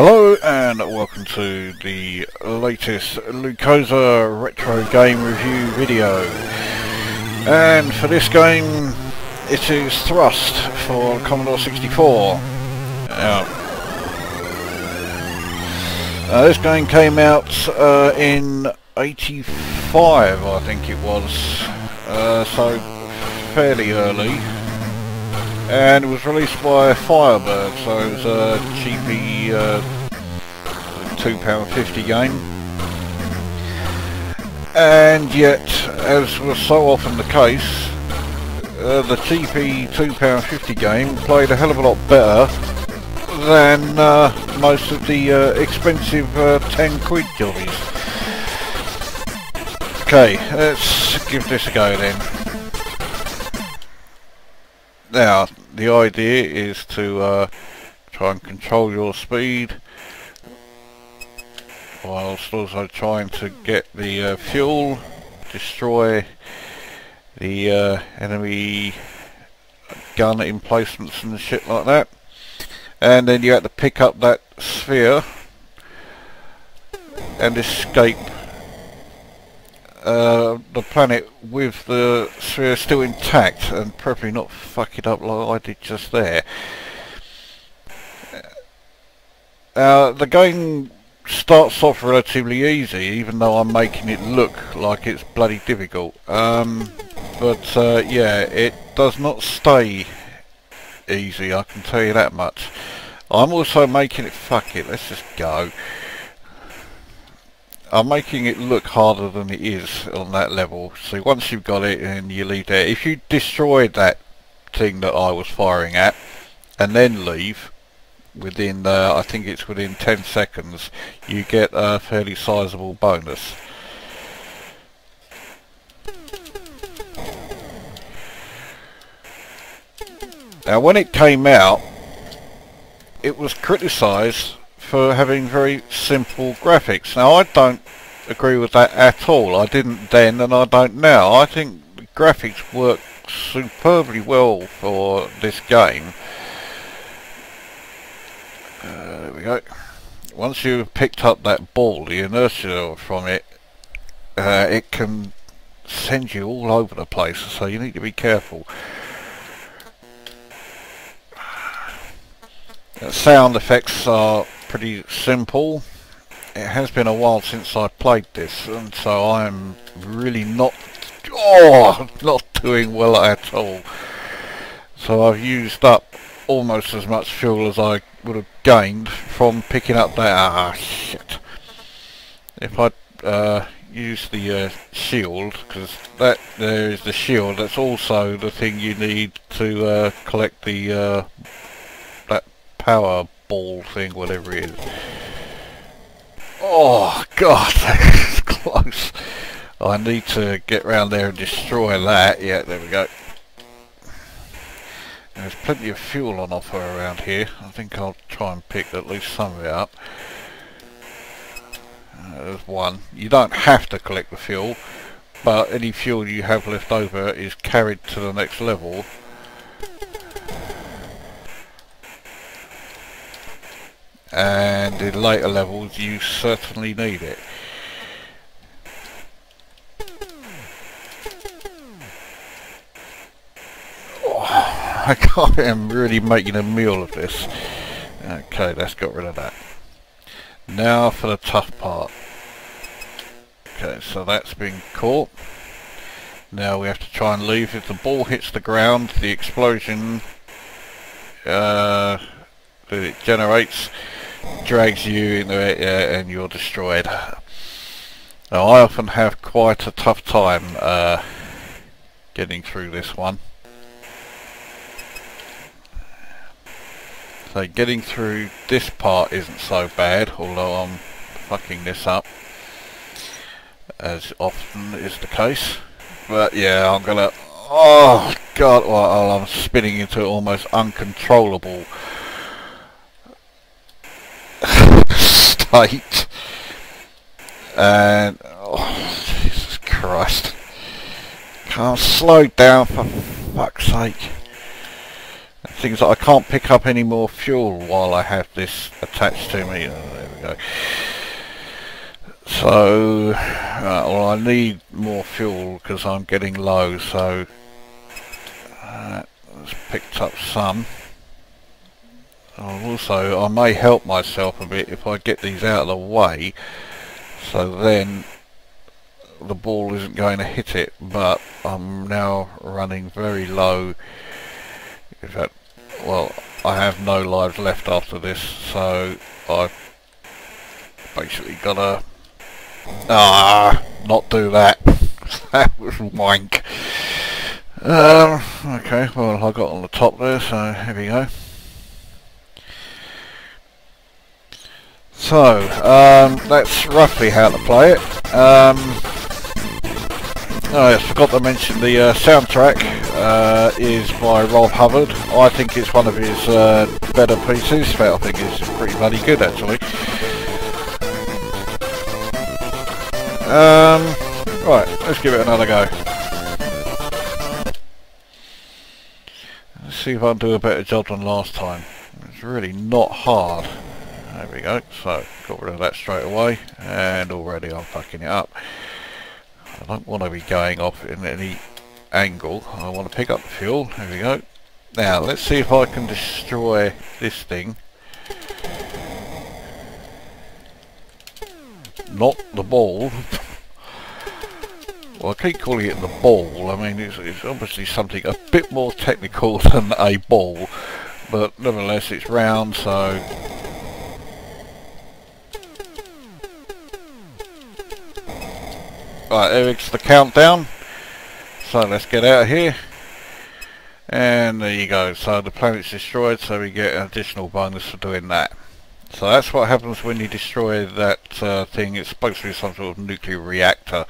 Hello and welcome to the latest Lukozer retro game review video. And for this game it is Thrust for Commodore 64. This game came out in 85, I think it was, so fairly early. And it was released by Firebird, so it was a cheapy £2.50 game. And yet, as was so often the case, the cheapy £2.50 game played a hell of a lot better than most of the expensive 10 quid jobbies. Okay, let's give this a go then. Now, the idea is to try and control your speed whilst also trying to get the fuel, destroy the enemy gun emplacements and shit like that, and then you have to pick up that sphere and escape the planet with the sphere still intact, and preferably not fuck it up like I did just there. The game starts off relatively easy, even though I'm making it look like it's bloody difficult. But yeah, it does not stay easy, I can tell you that much. I'm also making it, fuck it, let's just go. I'm making it look harder than it is on that level. So once you've got it and you leave there, if you destroyed that thing that I was firing at and then leave within, I think it's within 10 seconds, you get a fairly sizable bonus. Now when it came out, it was criticised for having very simple graphics. Now I don't agree with that at all. I didn't then and I don't now. I think the graphics work superbly well for this game. There we go. Once you've picked up that ball, the inertia from it, it can send you all over the place, so you need to be careful. Sound effects are pretty simple. It has been a while since I played this, and so I'm really not doing well at all. So I've used up almost as much fuel as I would have gained from picking up that shit. If I use the shield, because that there is the shield, that's also the thing you need to collect the that power ball thing, whatever it is. Oh god, that is close. I need to get round there and destroy that. Yeah, there we go. There's plenty of fuel on offer around here. I think I'll try and pick at least some of it up. There's one. You don't have to collect the fuel, but any fuel you have left over is carried to the next level. And in later levels you certainly need it. I am really making a meal of this. Okay, let's get rid of that. Now for the tough part. Okay, so that's been caught. Now we have to try and leave. If the ball hits the ground, the explosion that it generates drags you into it, and you're destroyed. Now I often have quite a tough time getting through this one. So getting through this part isn't so bad, although I'm fucking this up, as often is the case. But yeah, I'm gonna, oh god, well, I'm spinning into almost uncontrollable state, and oh Jesus Christ, can't slow down for fuck's sake. Things that I can't pick up any more fuel while I have this attached to me. Oh, there we go. So, well, I need more fuel because I'm getting low. So, let's picked up some. Also, I may help myself a bit if I get these out of the way. So then the ball isn't going to hit it. But I'm now running very low. In fact, well, I have no lives left after this, so I've basically got to not do that. That was wank. Okay, well, I got on the top there, so here we go. So that's roughly how to play it. Oh yes, forgot to mention the soundtrack is by Rob Hubbard. I think it's one of his better pieces, but I think it's pretty bloody good actually. Right, let's give it another go. Let's see if I can do a better job than last time. It's really not hard. There we go, so got rid of that straight away, and already I'm fucking it up. I don't want to be going off in any angle. I want to pick up the fuel. There we go. Now let's see if I can destroy this thing. Not the ball. Well, I keep calling it the ball. I mean, it's obviously something a bit more technical than a ball, but nevertheless it's round, so right, there's the countdown. So let's get out of here. And there you go. So the planet's destroyed, so we get an additional bonus for doing that. So that's what happens when you destroy that thing. It's supposed to be some sort of nuclear reactor.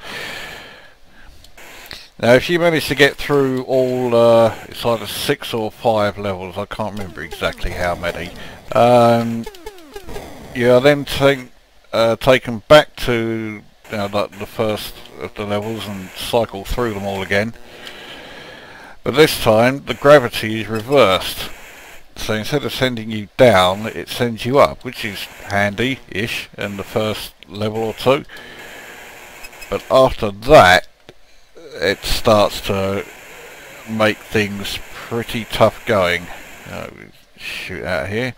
Now if you manage to get through all, it's either 6 or 5 levels, I can't remember exactly how many. You are then taken back to the first of the levels and cycle through them all again, but this time the gravity is reversed, so instead of sending you down it sends you up, which is handy-ish in the first level or two, but after that it starts to make things pretty tough going. Shoot out here.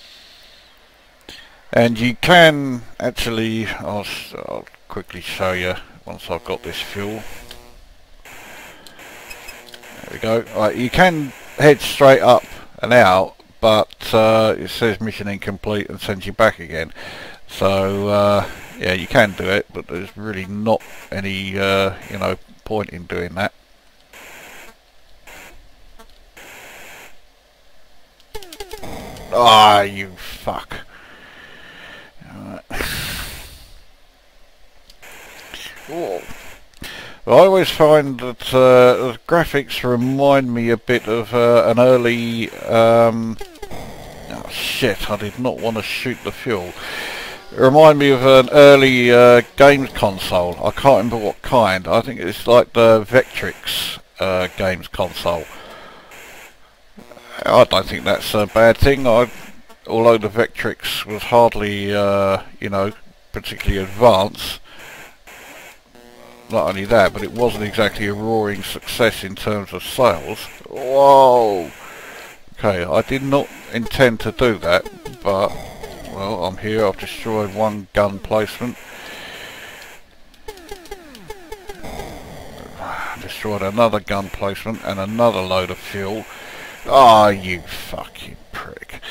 And you can actually, I'll quickly show you once I've got this fuel. There we go. Right, you can head straight up and out, but it says mission incomplete and sends you back again. So yeah, you can do it, but there's really not any point in doing that. Ah, you fuck. Well, I always find that the graphics remind me a bit of an early oh shit, I did not want to shoot the fuel. It remind me of an early games console. I can't remember what kind. I think it's like the Vectrix games console. I don't think that's a bad thing. Although the Vectrix was hardly particularly advanced. Not only that, but it wasn't exactly a roaring success in terms of sales. Whoa! Okay, I did not intend to do that, but, well, I'm here. I've destroyed one gun placement. Destroyed another gun placement and another load of fuel. Ah, oh, you fucking prick.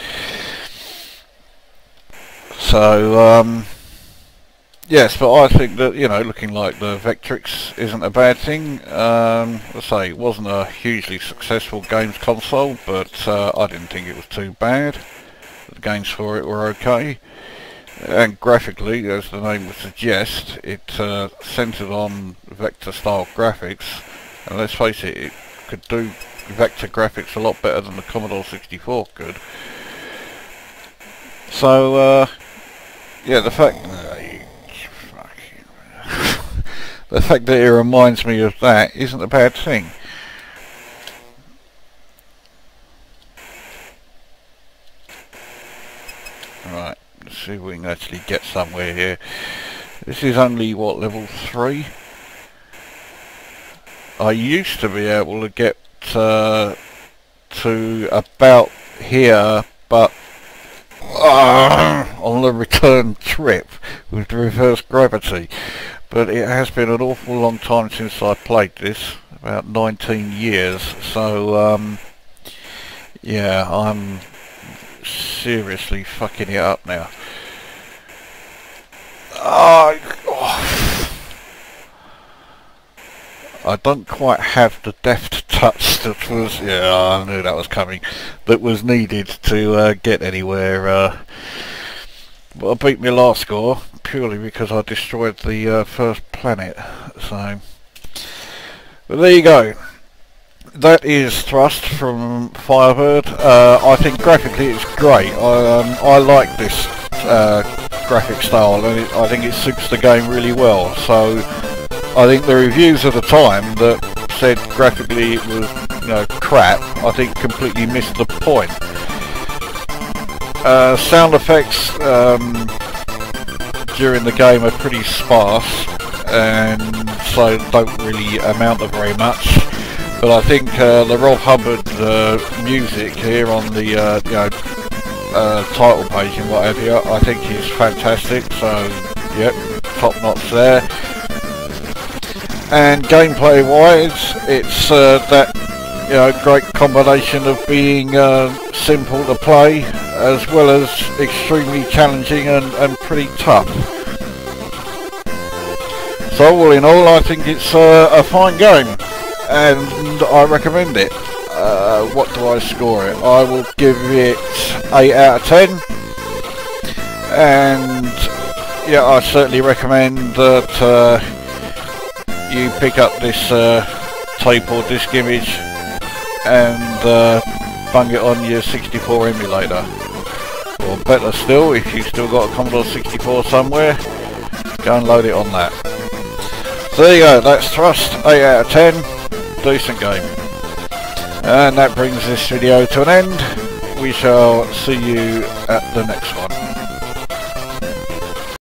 So, yes, but I think that, looking like the Vectrix isn't a bad thing. Let's say it wasn't a hugely successful games console, but I didn't think it was too bad. The games for it were okay. And graphically, as the name would suggest, it centred on vector-style graphics. And let's face it, it could do vector graphics a lot better than the Commodore 64 could. So, yeah, the fact the fact that it reminds me of that isn't a bad thing. see if we can actually get somewhere here. This is only, what, level 3? I used to be able to get to about here, but on the return trip with reverse gravity. But it has been an awful long time since I played this, about 19 years, so yeah, I'm seriously fucking it up now. I don't quite have the deft touch that was, yeah, I knew that was coming, that was needed to get anywhere. But I beat my last score purely because I destroyed the first planet, so. But there you go. That is Thrust from Firebird. I think graphically it's great. I like this graphic style, and I think it suits the game really well. So I think the reviews at the time that said graphically it was, you know, crap, I think completely missed the point. Sound effects during the game are pretty sparse, and so don't really amount to very much. But I think the Rob Hubbard music here on the title page and what have you, I think is fantastic. So, yep, top notch there. And gameplay wise, it's that, you know, great combination of being simple to play as well as extremely challenging and pretty tough. So all in all, I think it's a fine game, and I recommend it. What do I score it? I will give it 8 out of 10, and yeah, I certainly recommend that you pick up this tape or disc image and bung it on your 64 emulator, or better still, if you've still got a Commodore 64 somewhere, go and load it on that. So there you go, that's Thrust, 8 out of 10, decent game. And that brings this video to an end. We shall see you at the next one.